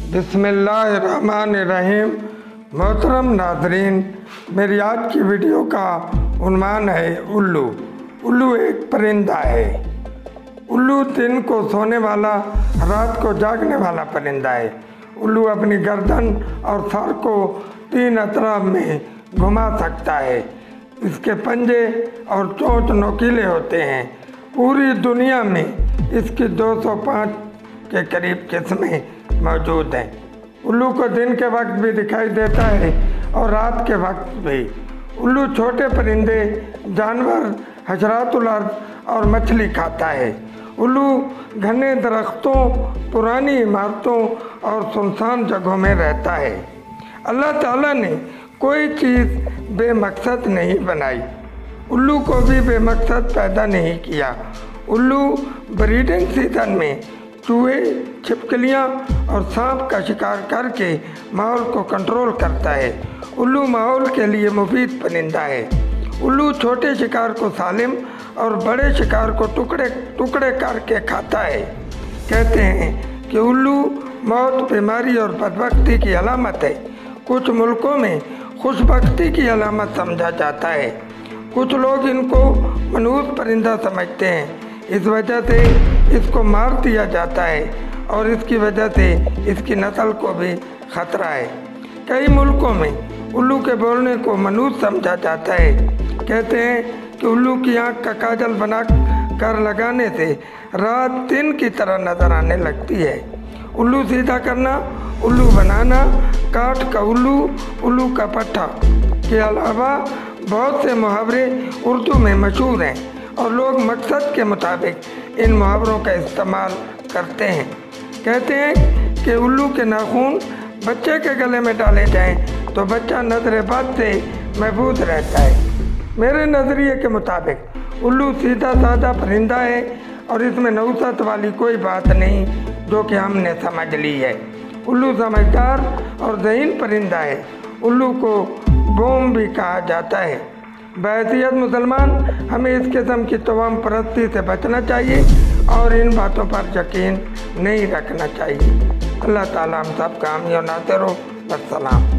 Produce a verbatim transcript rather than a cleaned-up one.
बिस्मिल्लाहिर्रहमानिर्रहीम। मोहतरम नाज़रीन, मेरी आज की वीडियो का उन्वान है उल्लू। उल्लू एक परिंदा है। उल्लू दिन को सोने वाला, रात को जागने वाला परिंदा है। उल्लू अपनी गर्दन और सर को तीन अतराफ में घुमा सकता है। इसके पंजे और चोंच नोकीले होते हैं। पूरी दुनिया में इसकी दो सौ पाँच के करीब किस्में मौजूद हैं। उल्लू को दिन के वक्त भी दिखाई देता है और रात के वक्त भी। उल्लू छोटे परिंदे, जानवर, हशरातुल अर्ज़ और मछली खाता है। उल्लू घने दरख्तों, पुरानी इमारतों और सुनसान जगहों में रहता है। अल्लाह ताला ने कोई चीज़ बेमकसद नहीं बनाई। उल्लू को भी बेमकसद पैदा नहीं किया। उल्लू ब्रीडिंग सीजन में चूहे, छिपकलियाँ और सांप का शिकार करके माहौल को कंट्रोल करता है। उल्लू माहौल के लिए मुफीद परिंदा है। उल्लू छोटे शिकार को सालिम और बड़े शिकार को टुकड़े टुकड़े करके खाता है। कहते हैं कि उल्लू मौत, बीमारी और बदबख्ती की अलामत है। कुछ मुल्कों में खुशबख्ती की अलामत समझा जाता है। कुछ लोग इनको मनहूस परिंदा समझते हैं। इस वजह से इसको मार दिया जाता है और इसकी वजह से इसकी नस्ल को भी खतरा है। कई मुल्कों में उल्लू के बोलने को मनहूस समझा जाता है। कहते हैं कि उल्लू की आँख का काजल बना कर लगाने से रात दिन की तरह नजर आने लगती है। उल्लू सीधा करना, उल्लू बनाना, काठ का उल्लू, उल्लू का पट्टा के अलावा बहुत से मुहावरे उर्दू में मशहूर हैं और लोग मकसद के मुताबिक इन मुहावरों का इस्तेमाल करते हैं। कहते हैं कि उल्लू के नाखून बच्चे के गले में डाले जाएं तो बच्चा नजर बद से महफूज रहता है। मेरे नज़रिए के मुताबिक उल्लू सीधा साधा परिंदा है और इसमें नौसत वाली कोई बात नहीं जो कि हमने समझ ली है। उल्लू समझदार और ज़हीन परिंदा है। उल्लू को बोम भी कहा जाता है। बहैसियत मुसलमान हमें इस किस्म की तमाम परस्ती से बचना चाहिए और इन बातों पर यकीन नहीं रखना चाहिए। अल्लाह ताला हम सब का हामी और नासिर हो। अस्सलाम।